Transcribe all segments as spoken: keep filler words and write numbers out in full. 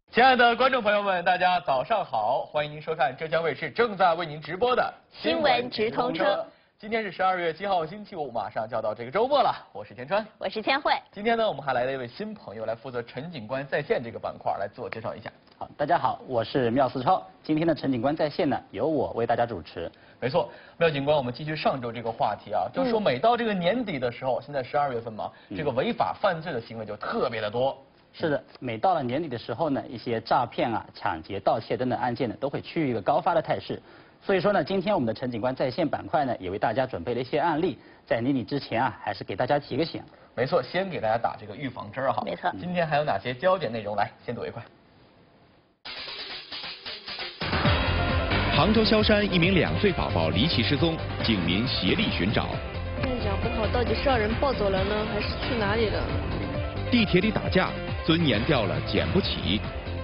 亲爱的观众朋友们，大家早上好！欢迎您收看浙江卫视正在为您直播的新闻直通车。 今天是十二月七号，星期五，马上就要到这个周末了。我是田川， 我是千惠。 今天呢，我们还来了一位新朋友，来负责陈警官在线这个板块，来自我介绍一下。 好，大家好，我是缪思超。今天的陈警官在线呢，由我为大家主持。 没错，缪警官，我们继续上周这个话题啊，就是说每到这个年底的时候，现在十二月份嘛，这个违法犯罪的行为就特别的多。 是的，每到了年底的时候呢，一些诈骗啊、抢劫、盗窃等等案件呢，都会趋于一个高发的态势。所以说呢，今天我们的陈警官在线板块呢，也为大家准备了一些案例，在年底之前啊，还是给大家提个醒。 没错，先给大家打这个预防针儿哈。 没错。 今天还有哪些焦点内容？来，先睹为快。 杭州萧山一名两岁宝宝离奇失踪，警民协力寻找。 现在讲不好，到底是让人抱走了呢，还是去哪里了？ 地铁里打架，尊严掉了捡不起。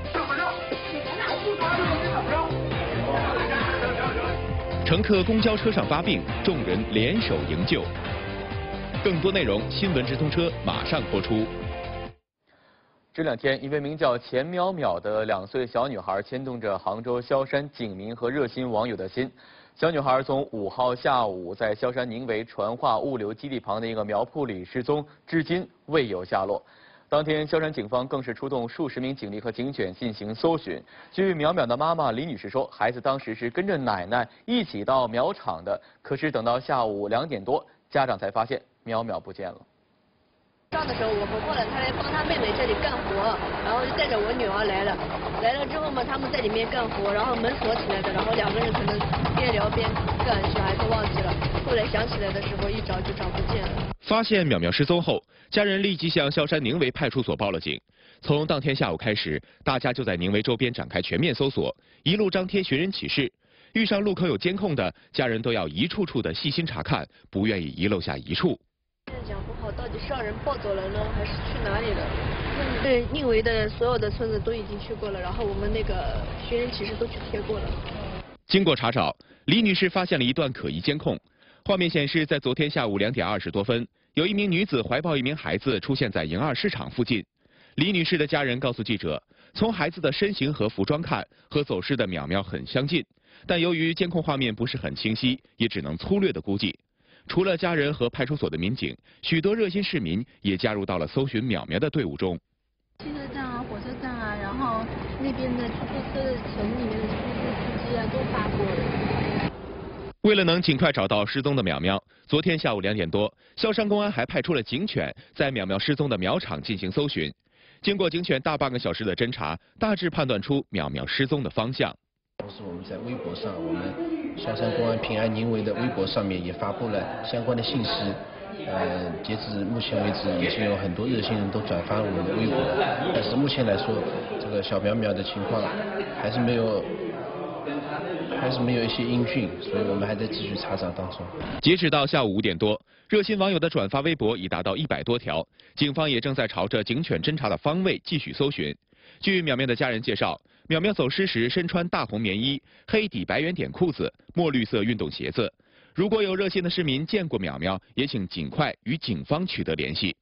乘客公交车上发病，众人联手营救。更多内容，新闻直通车马上播出。 这两天，一位名叫钱淼淼的两岁小女孩牵动着杭州萧山警民和热心网友的心。小女孩从五号下午在萧山宁围传化物流基地旁的一个苗圃里失踪，至今未有下落。当天，萧山警方更是出动数十名警力和警犬进行搜寻。据淼淼的妈妈李女士说，孩子当时是跟着奶奶一起到苗场的，可是等到下午两点多，家长才发现淼淼不见了。 上的时候，我婆婆呢，她来帮她妹妹这里干活，然后就带着我女儿来了。来了之后嘛，他们在里面干活，然后门锁起来的，然后两个人可能边聊边干，小孩子忘记了。后来想起来的时候，一找就找不见了。 发现淼淼失踪后，家人立即向萧山宁围派出所报了警。从当天下午开始，大家就在宁围周边展开全面搜索，一路张贴寻人启事。遇上路口有监控的，家人都要一处处的细心查看，不愿意遗漏下一处。 现在讲不好，到底是让人抱走了呢，还是去哪里了？对，宁围的所有的村子都已经去过了，然后我们那个寻人启事都去贴过了。 经过查找，李女士发现了一段可疑监控。画面显示，在昨天下午两点二十多分，有一名女子怀抱一名孩子出现在营二市场附近。李女士的家人告诉记者，从孩子的身形和服装看，和走失的淼淼很相近，但由于监控画面不是很清晰，也只能粗略的估计。除了家人和派出所的民警，许多热心市民也加入到了搜寻淼淼的队伍中。 汽车站啊，火车站啊，然后那边的出租车的城里面的出租司机啊，都发过了。 为了能尽快找到失踪的淼淼，昨天下午两点多，萧山公安还派出了警犬在淼淼失踪的苗场进行搜寻。经过警犬大半个小时的侦查，大致判断出淼淼失踪的方向。 同时，我们在微博上，我们萧山公安平安宁围的微博上面也发布了相关的信息。呃，截至目前为止，已经有很多热心人都转发了我们的微博，但是目前来说，这个小淼淼的情况还是没有。还是没有一些音讯，所以我们还在继续查找当中。 截止到下午五点多，热心网友的转发微博已达到一百多条，警方也正在朝着警犬侦查的方位继续搜寻。据淼淼的家人介绍，淼淼走失时身穿大红棉衣、黑底白圆点裤子、墨绿色运动鞋子。如果有热心的市民见过淼淼，也请尽快与警方取得联系。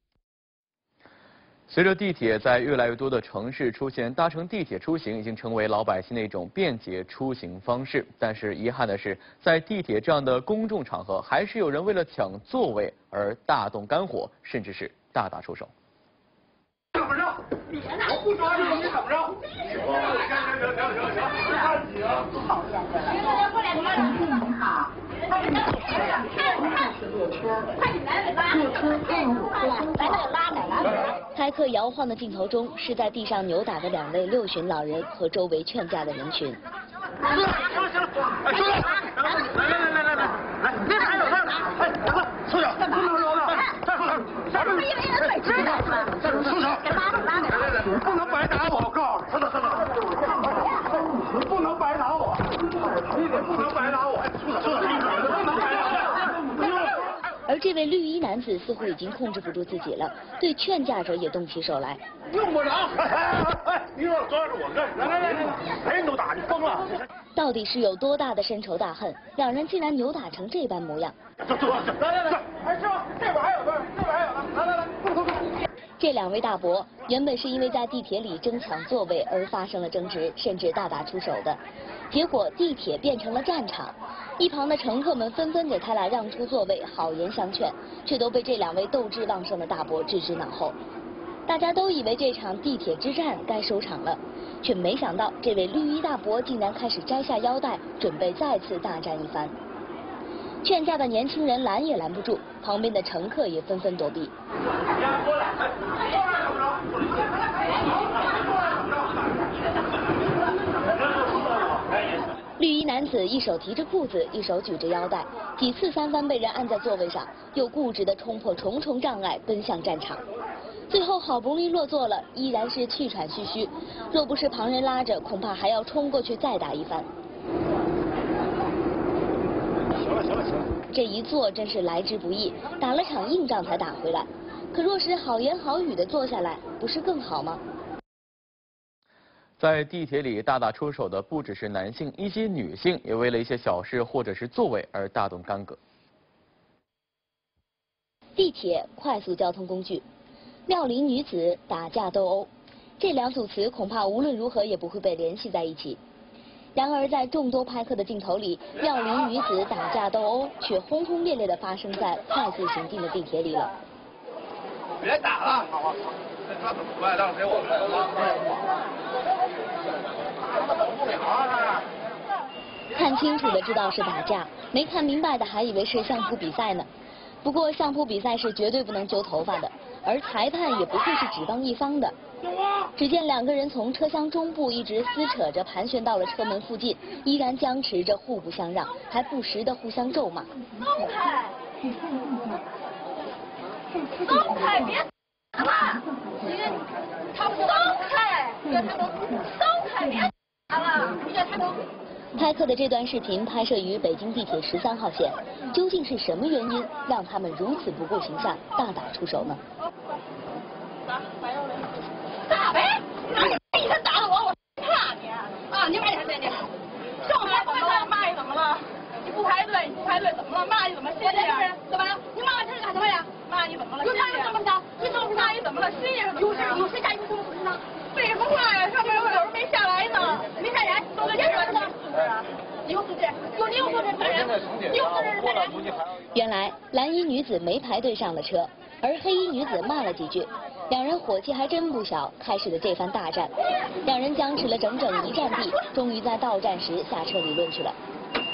随着地铁在越来越多的城市出现，搭乘地铁出行已经成为老百姓的一种便捷出行方式。但是遗憾的是，在地铁这样的公众场合，还是有人为了抢座位而大动肝火，甚至是大打出手。 怎么着？我不抓你，你怎么着？行行行行行行行，看你啊！讨厌的。请注意好，快点坐车，快点来来坐车进五站，来来拉来拉。 拍客摇晃的镜头中，是在地上扭打的两位六旬老人和周围劝架的人群。 行了行了行了，哎，兄弟，来来来来来来，来，别还有事儿，哎，大哥，收手，干嘛？不能揉的，再收手，再收手，因为人嘴吃的是吧？收手，给拉着拉着，来来来，不能白打我，我告诉你，收手收手，你不能白打我，你得不能白打我，收手收手，不能白打我。 而这位绿衣男子似乎已经控制不住自己了，对劝架者也动起手来。 用不着！哎哎哎！你说抓着我干什么？来来来来，谁人都打，你疯了！ 到底是有多大的深仇大恨，两人竟然扭打成这般模样？ 走走走，来来来，哎师傅，这边还有个，这边还有个，来来来，走走走。 这两位大伯， 原本是因为在地铁里争抢座位而发生了争执，甚至大打出手的，结果地铁变成了战场。一旁的乘客们纷纷给他俩让出座位，好言相劝，却都被这两位斗志旺盛的大伯置之脑后。大家都以为这场地铁之战该收场了，却没想到这位绿衣大伯竟然开始摘下腰带，准备再次大战一番。劝架的年轻人拦也拦不住，旁边的乘客也纷纷躲避。绿衣男子一手提着裤子，一手举着腰带，几次三番被人按在座位上，又固执地冲破重重障碍，奔向战场。最后好不容易落座了，依然是气喘吁吁，若不是旁人拉着，恐怕还要冲过去再打一番。行了行了行了，这一坐真是来之不易，打了场硬仗才打回来。可若是好言好语的坐下来，不是更好吗？ 在地铁里大打出手的不只是男性，一些女性也为了一些小事或者是座位而大动干戈。 地铁快速交通工具，妙龄女子打架斗殴，这两组词恐怕无论如何也不会被联系在一起。然而在众多拍摄的镜头里，妙龄女子打架斗殴却轰轰烈烈地发生在快速行进的地铁里了。 别打了，好吧，这怎么办？让给我们看清楚的知道是打架，没看明白的还以为是相扑比赛呢。不过相扑比赛是绝对不能揪头发的，而裁判也不会是只帮一方的。只见两个人从车厢中部一直撕扯着盘旋到了车门附近，依然僵持着互不相让，还不时的互相咒骂。 松开！松开！别打了！你他松开！别他都松开！别打了！别他都。 拍摄的这段视频拍摄于北京地铁十三号线，究竟是什么原因让他们如此不顾形象，大打出手呢？ 打呗！你他打了我，我怕你啊！你买点钱你。上排怎么了？骂你怎么了？你不排队，你不排队怎么了？骂你怎么心眼？怎么？你骂这是干什么呀？骂你怎么了？有啥有什么的？你说不骂你怎么了？心眼有谁有谁家有什么不是呢？废什么话呀？上面有人没下来呢，没下来，都给你说的。你有素质，有你有素质，骗人！你有素质，骗人！ 原来蓝衣女子没排队上了车，而黑衣女子骂了几句，两人火气还真不小，开始了这番大战。两人僵持了整整一站地，终于在到站时下车理论去了。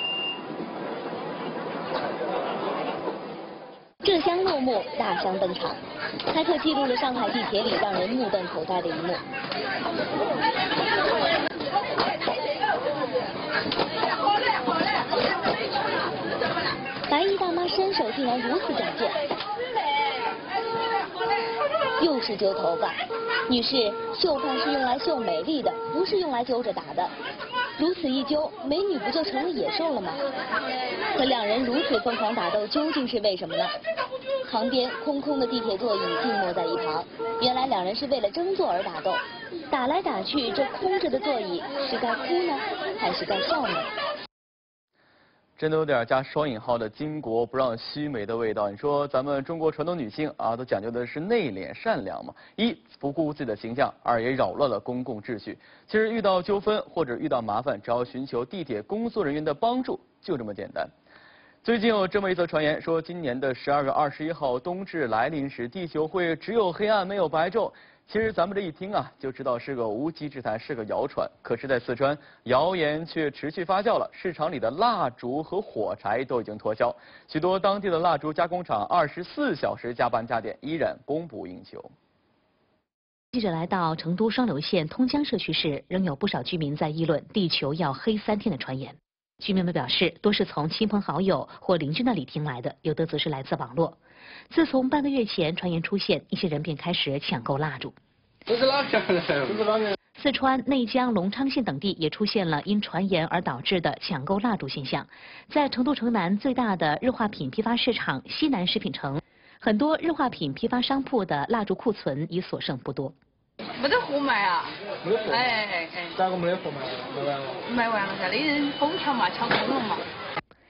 这厢落幕，大厢登场。拍摄记录了上海地铁里让人目瞪口呆的一幕。白衣大妈身手竟然如此矫健，又是揪头发。女士，秀发是用来秀美丽的，不是用来揪着打的。如此一揪，美女不就成了野兽了吗？可两人如此疯狂打斗，究竟是为什么呢？旁边空空的地铁座椅静默在一旁，原来两人是为了争座而打斗。打来打去，这空着的座椅是该哭呢，还是该笑呢？ 真的有点加双引号的巾帼不让须眉的味道。你说咱们中国传统女性啊，都讲究的是内敛善良嘛，一不顾自己的形象，二也扰乱了公共秩序。其实遇到纠纷或者遇到麻烦，只要寻求地铁工作人员的帮助，就这么简单。最近有这么一则传言，说今年的十二月二十一号冬至来临时，地球会只有黑暗没有白昼。其实咱们这一听啊，就知道是个无稽之谈，是个谣传。可是，在四川，谣言却持续发酵了。市场里的蜡烛和火柴都已经脱销，许多当地的蜡烛加工厂二十四小时加班加点，依然供不应求。 记者来到成都双流县通江社区时，仍有不少居民在议论地球要黑三天的传言。居民们表示，多是从亲朋好友或邻居那里听来的，有的则是来自网络。自从半个月前传言出现，一些人便开始抢购蜡烛。 这是哪家的？这是哪家？ 四川、内江、隆昌县等地也出现了因传言而导致的抢购蜡烛现象。在成都城南最大的日化品批发市场西南食品城，很多日化品批发商铺的蜡烛库存已所剩不多。 没得货卖啊！ 没得货。 哎哎哎！ 咋个没得货卖？卖完了？ 卖完了噻，那人疯抢嘛，抢空了嘛。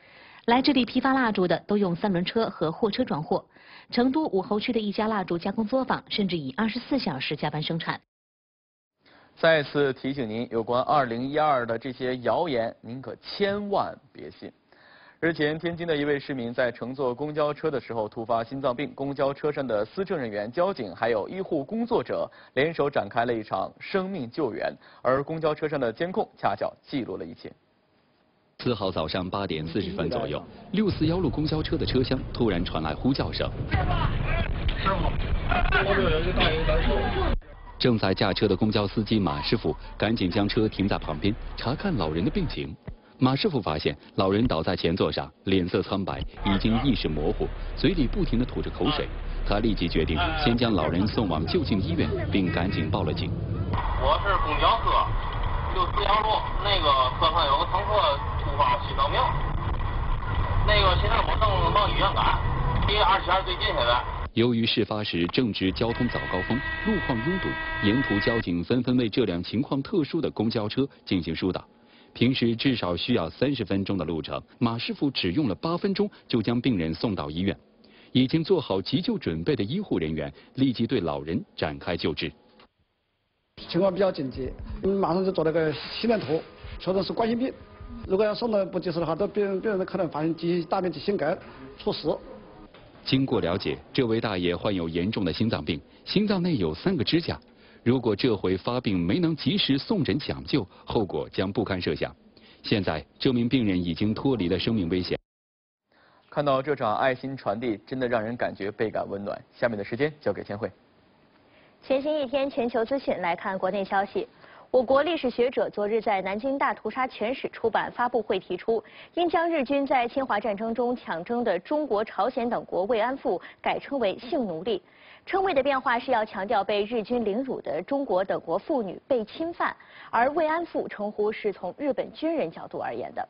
来这里批发蜡烛的都用三轮车和货车装货。成都武侯区的一家蜡烛加工作坊甚至以二十四小时加班生产。 再次提醒您，有关二零一二的这些谣言，您可千万别信。日前，天津的一位市民在乘坐公交车的时候突发心脏病，公交车上的司乘人员、交警还有医护工作者联手展开了一场生命救援，而公交车上的监控恰巧记录了一切。 四号早上八点四十分左右，六四幺路公交车的车厢突然传来呼叫声。师傅，后面有一个大人单手。正在驾车的公交司机马师傅赶紧将车停在旁边，查看老人的病情。马师傅发现老人倒在前座上，脸色苍白，已经意识模糊，嘴里不停地吐着口水。他立即决定先将老人送往就近医院，并赶紧报了警。 我是公交车六四幺路，那个车上有个乘客突发心脏病，那个现在我正往医院赶，离二七二最近现在。 由于事发时正值交通早高峰，路况拥堵，沿途交警纷纷为这辆情况特殊的公交车进行疏导。平时至少需要三十分钟的路程，马师傅只用了八分钟就将病人送到医院。已经做好急救准备的医护人员立即对老人展开救治。 情况比较紧急，马上就做了个心电图，确认是冠心病。如果要送的不及时的话，都病人病人可能发生急大面积心梗猝死。 经过了解，这位大爷患有严重的心脏病，心脏内有三个支架。如果这回发病没能及时送诊抢救，后果将不堪设想。现在，这名病人已经脱离了生命危险。 看到这场爱心传递，真的让人感觉倍感温暖。下面的时间交给千惠。 前行一天全球资讯，来看国内消息。我国历史学者昨日在南京大屠杀全史出版发布会提出，应将日军在侵华战争中抢征的中国、朝鲜等国慰安妇改称为性奴隶。称谓的变化是要强调被日军凌辱的中国等国妇女被侵犯，而慰安妇称呼是从日本军人角度而言的。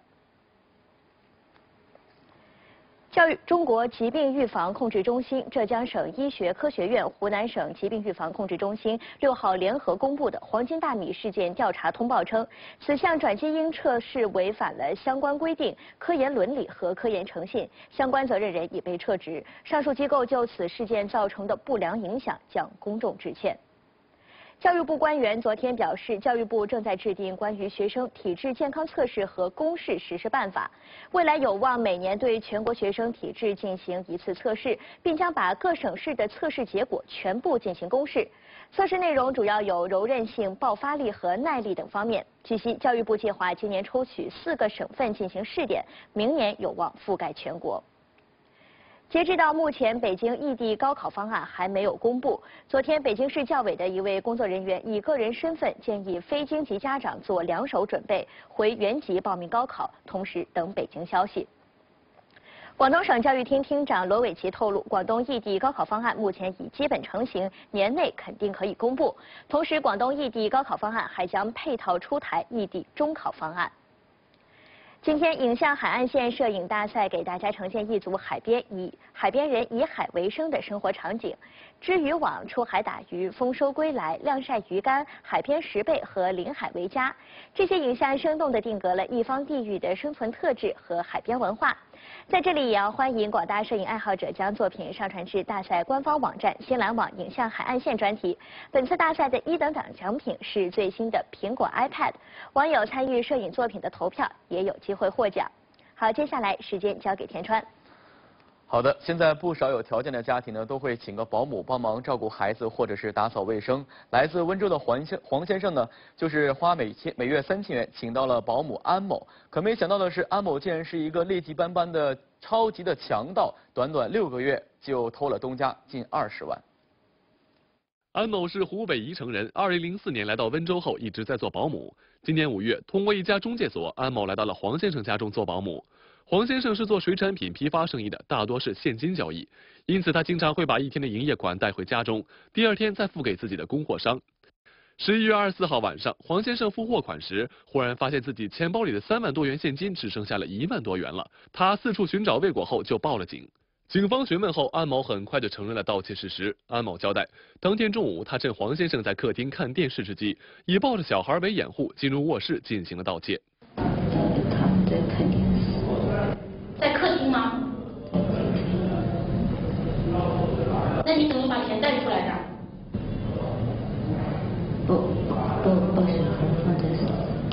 教育中国疾病预防控制中心、浙江省医学科学院、湖南省疾病预防控制中心六号联合公布的黄金大米事件调查通报称，此项转基因测试违反了相关规定、科研伦理和科研诚信，相关责任人已被撤职。上述机构就此事件造成的不良影响向公众致歉。教育部官员昨天表示，教育部正在制定关于学生体质健康测试和公示实施办法，未来有望每年对全国学生体质进行一次测试，并将把各省市的测试结果全部进行公示。测试内容主要有柔韧性、爆发力和耐力等方面。据悉，教育部计划今年抽取四个省份进行试点，明年有望覆盖全国。截至到目前，北京异地高考方案还没有公布。昨天，北京市教委的一位工作人员以个人身份建议非京籍家长做两手准备，回原籍报名高考，同时等北京消息。广东省教育厅厅长罗伟奇透露，广东异地高考方案目前已基本成型，年内肯定可以公布。同时，广东异地高考方案还将配套出台异地中考方案。今天，影像海岸线摄影大赛给大家呈现一组海边以海边人以海为生的生活场景：织渔网、出海打鱼、丰收归来、晾晒鱼竿、海边拾贝和临海为家。这些影像生动地定格了一方地域的生存特质和海边文化。在这里，也要欢迎广大摄影爱好者将作品上传至大赛官方网站新蓝网影像海岸线专题。本次大赛的一等奖奖品是最新的苹果 iPad， 网友参与摄影作品的投票也有机会获奖。好，接下来时间交给田川。 好的，现在不少有条件的家庭呢，都会请个保姆帮忙照顾孩子，或者是打扫卫生。来自温州的黄先黄先生呢，就是花每千每月三千元请到了保姆安某，可没想到的是，安某竟然是一个劣迹斑斑的超级的强盗，短短六个月就偷了东家近二十万。 安某是湖北宜城人，二零零四年来到温州后一直在做保姆。今年五月，通过一家中介所，安某来到了黄先生家中做保姆。黄先生是做水产品批发生意的，大多是现金交易，因此他经常会把一天的营业款带回家中，第二天再付给自己的供货商。十一月二十四号晚上，黄先生付货款时，忽然发现自己钱包里的三万多元现金只剩下了一万多元了。他四处寻找未果后就报了警。警方询问后，安某很快就承认了盗窃事实。安某交代，当天中午他趁黄先生在客厅看电视之际，以抱着小孩为掩护，进入卧室进行了盗窃。 在客厅那你怎么把钱带出来的？ 不不不是或者是。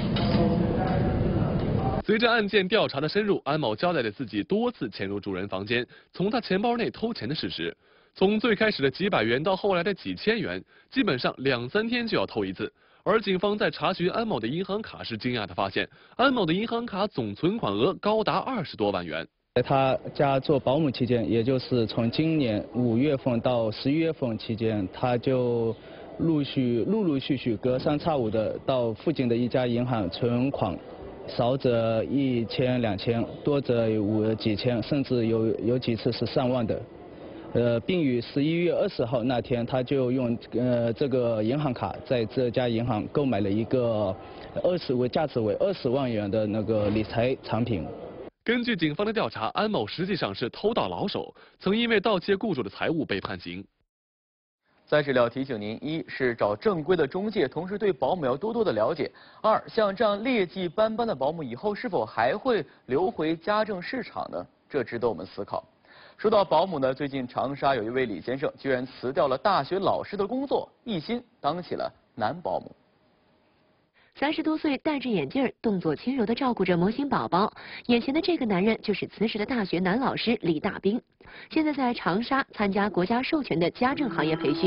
随着案件调查的深入，安某交代了自己多次潜入主人房间，从他钱包内偷钱的事实。从最开始的几百元到后来的几千元，基本上两三天就要偷一次。而警方在查询安某的银行卡时，惊讶地发现，安某的银行卡总存款额高达二十多万元。 在他家做保姆期间，也就是从今年五月份到十一月份期间，他就陆续陆陆续续隔三差五的到附近的一家银行存款。少则一千两千，多则五几千，甚至有有几次是上万的。呃，并于十一月二十号那天，他就用呃这个银行卡在这家银行购买了一个二十为价值为二十万元的那个理财产品。 根据警方的调查，安某实际上是偷盗老手，曾因为盗窃雇主的财物被判刑。 再是要提醒您：一是找正规的中介，同时对保姆要多多的了解；二，像这样劣迹斑斑的保姆，以后是否还会流回家政市场呢？这值得我们思考。说到保姆呢，最近长沙有一位李先生居然辞掉了大学老师的工作，一心当起了男保姆。 三十多岁，戴着眼镜，动作轻柔地照顾着模型宝宝。眼前的这个男人就是辞职的大学男老师李大兵，现在在长沙参加国家授权的家政行业培训。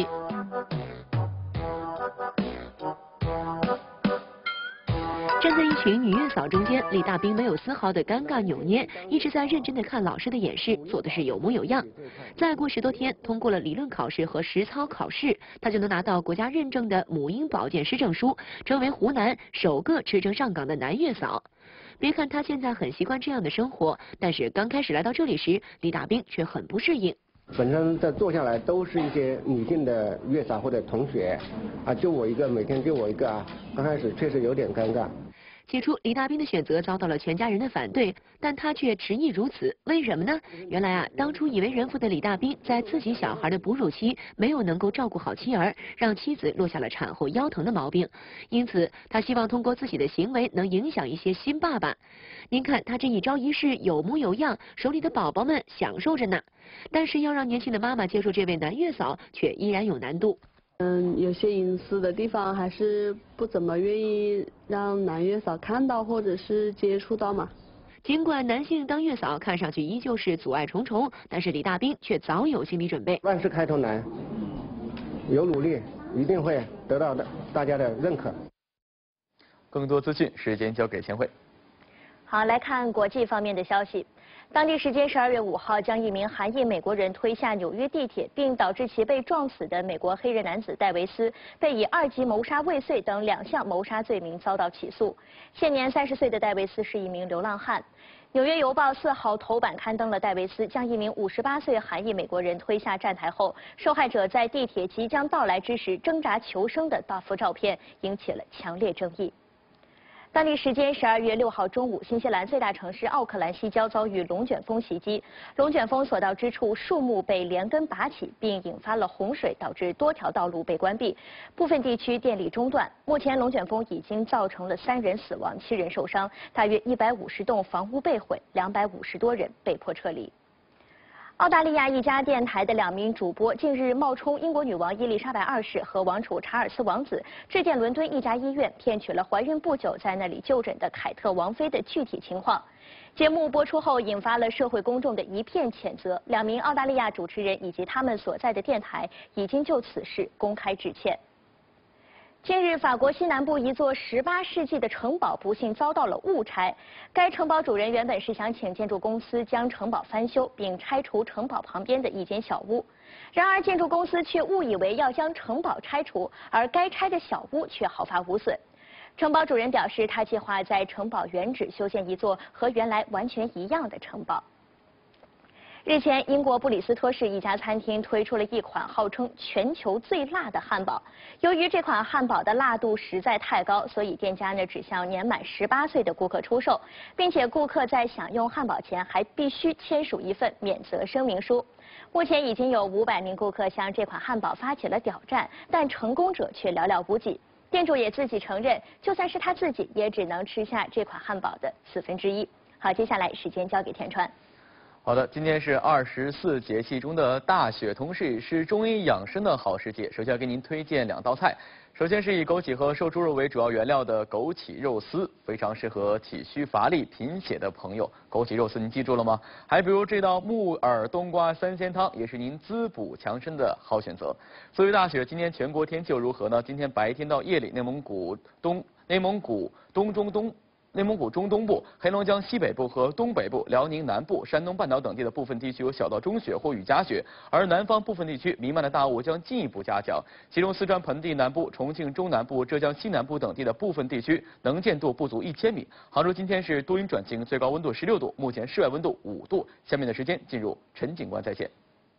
站在一群女月嫂中间，李大兵没有丝毫的尴尬扭捏，一直在认真的看老师的演示，做的是有模有样。再过十多天，通过了理论考试和实操考试，他就能拿到国家认证的母婴保健师证书，成为湖南首个持证上岗的男月嫂。别看他现在很习惯这样的生活，但是刚开始来到这里时，李大兵却很不适应。 本身在坐下来都是一些女性的月嫂或者同学，啊，就我一个，每天就我一个啊，刚开始确实有点尴尬。 起初，李大兵的选择遭到了全家人的反对，但他却执意如此。为什么呢？原来啊，当初已为人父的李大兵在自己小孩的哺乳期没有能够照顾好妻儿，让妻子落下了产后腰疼的毛病。因此，他希望通过自己的行为能影响一些新爸爸。您看他这一招一式有模有样，手里的宝宝们享受着呢。但是要让年轻的妈妈接受这位男月嫂，却依然有难度。 嗯，有些隐私的地方还是不怎么愿意让男月嫂看到或者是接触到嘛。 尽管男性当月嫂看上去依旧是阻碍重重，但是李大兵却早有心理准备。 万事开头难，有努力一定会得到的大家的认可。 更多资讯，时间交给千惠。 好，来看国际方面的消息。当地时间十二月五号，将一名韩裔美国人推下纽约地铁，并导致其被撞死的美国黑人男子戴维斯，被以二级谋杀未遂等两项谋杀罪名遭到起诉。现年三十岁的戴维斯是一名流浪汉。纽约邮报四号头版刊登了戴维斯将一名五十八岁韩裔美国人推下站台后，受害者在地铁即将到来之时挣扎求生的大幅照片，引起了强烈争议。当地时间十二月六号中午，新西兰最大城市奥克兰西郊遭遇龙卷风袭击，龙卷风所到之处，树木被连根拔起，并引发了洪水，导致多条道路被关闭，部分地区电力中断。目前，龙卷风已经造成了三人死亡，七人受伤，大约一百五十栋房屋被毁，两百五十多人被迫撤离。澳大利亚一家电台的两名主播近日冒充英国女王伊丽莎白二世和王储查尔斯王子，致电伦敦一家医院，骗取了怀孕不久在那里就诊的凯特王妃的具体情况。节目播出后，引发了社会公众的一片谴责。两名澳大利亚主持人以及他们所在的电台已经就此事公开致歉。近日，法国西南部一座十八世纪的城堡不幸遭到了误拆。该城堡主人原本是想请建筑公司将城堡翻修，并拆除城堡旁边的一间小屋。然而，建筑公司却误以为要将城堡拆除，而该拆的小屋却毫发无损。城堡主人表示，他计划在城堡原址修建一座和原来完全一样的城堡。日前，英国布里斯托市一家餐厅推出了一款号称全球最辣的汉堡。由于这款汉堡的辣度实在太高，所以店家呢只向年满十八岁的顾客出售，并且顾客在享用汉堡前还必须签署一份免责声明书。目前已经有五百名顾客向这款汉堡发起了挑战，但成功者却寥寥无几。店主也自己承认，就算是他自己，也只能吃下这款汉堡的四分之一。好，接下来时间交给田川。 好的，今天是二十四节气中的大雪，同时也是中医养生的好时节。首先要给您推荐两道菜，首先是以枸杞和瘦猪肉为主要原料的枸杞肉丝，非常适合体虚乏力、贫血的朋友。枸杞肉丝您记住了吗？还比如这道木耳冬瓜三鲜汤，也是您滋补强身的好选择。作为大雪，今天全国天气又如何呢？今天白天到夜里，内蒙古东、内蒙古东中东。内蒙古中东部、黑龙江西北部和东北部、辽宁南部、山东半岛等地的部分地区有小到中雪或雨夹雪，而南方部分地区弥漫的大雾将进一步加强。其中，四川盆地南部、重庆中南部、浙江西南部等地的部分地区能见度不足一千米。杭州今天是多云转晴，最高温度十六度，目前室外温度五度。下面的时间进入陈警官在线。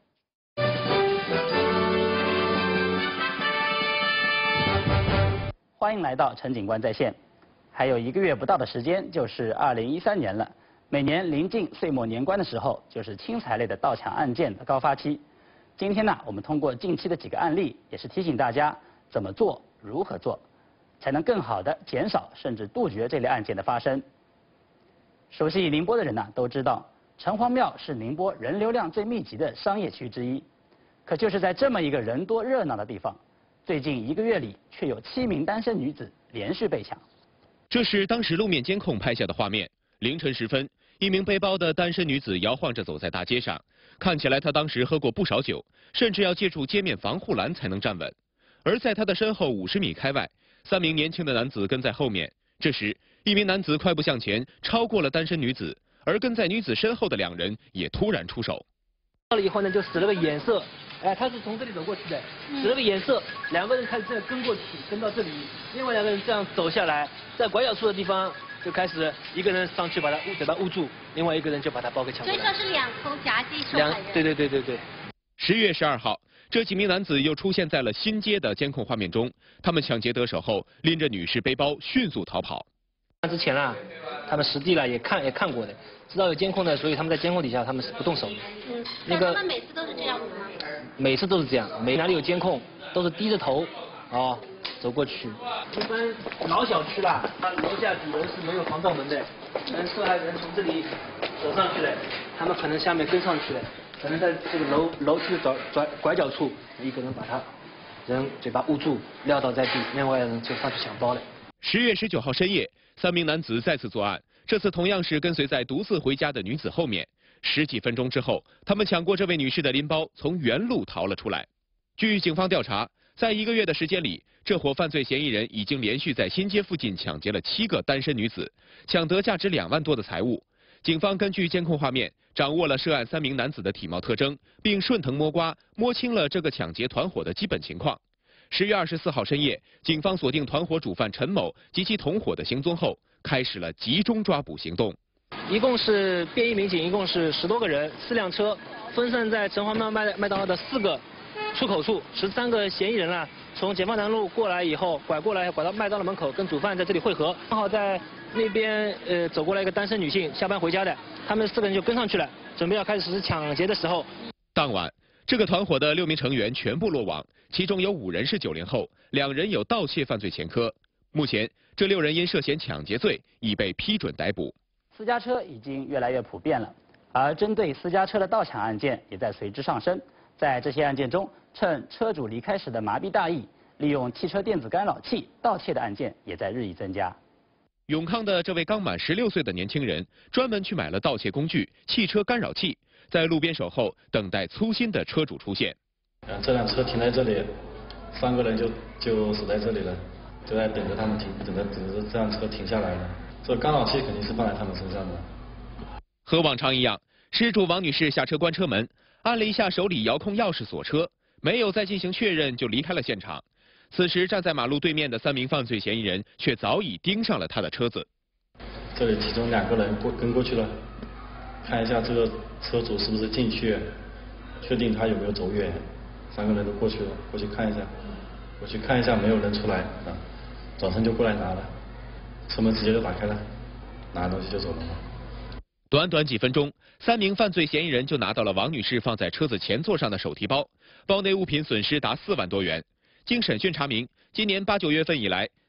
欢迎来到陈警官在线。还有一个月不到的时间，就是二零一三年了。每年临近岁末年关的时候，就是轻财类的盗抢案件的高发期。今天呢，我们通过近期的几个案例，也是提醒大家怎么做、如何做，才能更好的减少甚至杜绝这类案件的发生。熟悉宁波的人呢，都知道城隍庙是宁波人流量最密集的商业区之一。可就是在这么一个人多热闹的地方，最近一个月里却有七名单身女子连续被抢。 这是当时路面监控拍下的画面。凌晨时分，一名背包的单身女子摇晃着走在大街上，看起来她当时喝过不少酒，甚至要借助街面防护栏才能站稳。而在她的身后五十米开外，三名年轻的男子跟在后面。这时，一名男子快步向前，超过了单身女子，而跟在女子身后的两人也突然出手。 到了以后呢，就使了个眼色，哎，他是从这里走过去的，使了个眼色，两个人开始这跟过去，跟到这里，另外两个人这样走下来，在拐角处的地方就开始一个人上去把他捂嘴巴捂住，另外一个人就把他包给抢过来。 所以说是两头夹击受害人。 对对对对对。 十月十二号，这几名男子又出现在了新街的监控画面中，他们抢劫得手后，拎着女士背包迅速逃跑。 之前啊，他们实地了也看也看过的，知道有监控的，所以他们在监控底下他们是不动手的。 嗯， 那个他们每次都是这样子吗？ 每次都是这样，每哪里有监控都是低着头，啊，走过去。一般老小区啦，他楼下主人是没有防盗门的，但受害人从这里走上去了，他们可能下面跟上去了，可能在这个楼楼梯的拐拐拐角处，一个人把他人嘴巴捂住，撂倒在地，另外人就上去抢包了。 十月十九号深夜，三名男子再次作案，这次同样是跟随在独自回家的女子后面。十几分钟之后，他们抢过这位女士的拎包，从原路逃了出来。据警方调查，在一个月的时间里，这伙犯罪嫌疑人已经连续在新街附近抢劫了七个单身女子，抢得价值两万多的财物。警方根据监控画面，掌握了涉案三名男子的体貌特征，并顺藤摸瓜，摸清了这个抢劫团伙的基本情况。十月二十四号深夜，警方锁定团伙主犯陈某及其同伙的行踪后，开始了集中抓捕行动。 一共是便衣民警，一共是十多个人，四辆车分散在城隍庙麦麦当劳的四个出口处，十三个嫌疑人啊，从解放南路过来以后，拐过来拐到麦当劳门口，跟主犯在这里汇合。刚好在那边呃走过来一个单身女性，下班回家的，他们四个人就跟上去了，准备要开始实施抢劫的时候， 当晚，这个团伙的六名成员全部落网，其中有五人是九零后，两人有盗窃犯罪前科。目前，这六人因涉嫌抢劫罪已被批准逮捕。 私家车已经越来越普遍了，而针对私家车的盗抢案件也在随之上升。在这些案件中，趁车主离开时的麻痹大意，利用汽车电子干扰器盗窃的案件也在日益增加。 永康的这位刚满十六岁的年轻人，专门去买了盗窃工具汽车干扰器，在路边守候，等待粗心的车主出现。 嗯，这辆车停在这里，三个人就就守在这里了，就在等着他们停，等着等着这辆车停下来了。这干扰器肯定是放在他们身上的。 和往常一样，失主王女士下车关车门，按了一下手里遥控钥匙锁车，没有再进行确认就离开了现场。此时站在马路对面的三名犯罪嫌疑人却早已盯上了他的车子。 这里其中两个人过跟过去了，看一下这个车主是不是进去，确定他有没有走远。三个人都过去了，过去看一下，过去看一下没有人出来啊，转身就过来拿了。车门直接就打开了，拿东西就走了。 短短几分钟，三名犯罪嫌疑人就拿到了王女士放在车子前座上的手提包，包内物品损失达四万多元。经审讯查明，今年八九月份以来，三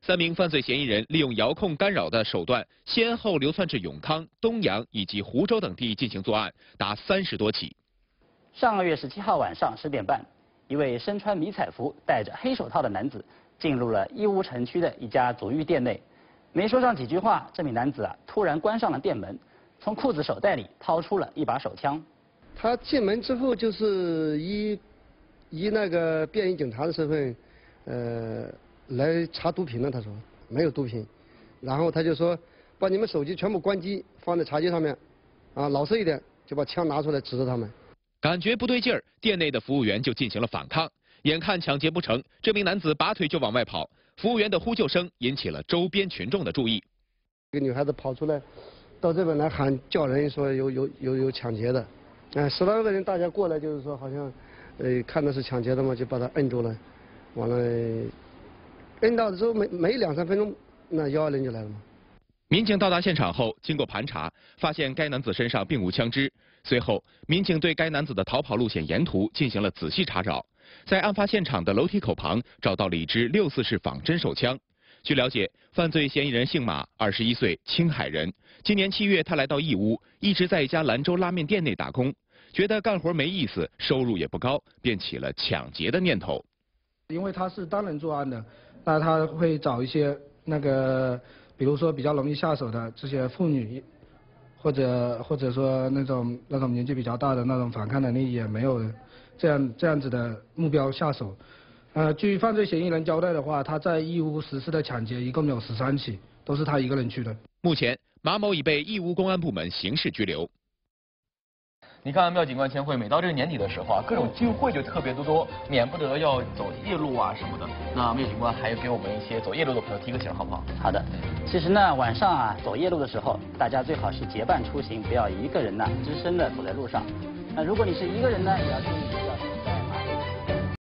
三名犯罪嫌疑人利用遥控干扰的手段，先后流窜至永康、东阳以及湖州等地进行作案，达三十多起。 上个月十七号晚上十点半，一位身穿迷彩服、戴着黑手套的男子进入了义乌城区的一家足浴店内，没说上几句话，这名男子啊突然关上了店门，从裤子手袋里掏出了一把手枪。 他进门之后就是以以那个便衣警察的身份，呃。来查毒品呢，他说没有毒品，然后他就说把你们手机全部关机，放在茶几上面，啊，老实一点，就把枪拿出来指着他们。 感觉不对劲儿，店内的服务员就进行了反抗，眼看抢劫不成，这名男子拔腿就往外跑，服务员的呼救声引起了周边群众的注意。 一个女孩子跑出来，到这边来喊叫人，说有有有有抢劫的，哎，十来个人大家过来，就是说好像，呃，看的是抢劫的嘛，就把他摁住了，完了。摁到的时候没没两三分钟，那幺二零就来了嘛。 民警到达现场后，经过盘查，发现该男子身上并无枪支。随后，民警对该男子的逃跑路线沿途进行了仔细查找，在案发现场的楼梯口旁找到了一支六四式仿真手枪。据了解，犯罪嫌疑人姓马，二十一岁，青海人。今年七月，他来到义乌，一直在一家兰州拉面店内打工，觉得干活没意思，收入也不高，便起了抢劫的念头。 因为他是单人作案的。那他会找一些那个，比如说比较容易下手的这些妇女，或者或者说那种那种年纪比较大的那种反抗能力也没有的，这样这样子的目标下手。呃，据犯罪嫌疑人交代的话，他在义乌实施的抢劫一共有十三起，都是他一个人去的。 目前，马某已被义乌公安部门刑事拘留。 你看廖警官签会，每到这个年底的时候啊，各种聚会就特别的多，免不得要走夜路啊什么的。那廖警官还给我们一些走夜路的朋友提个醒，好不好？ 好的。其实呢，晚上啊走夜路的时候，大家最好是结伴出行，不要一个人呢只身的走在路上。那如果你是一个人呢，也要注意。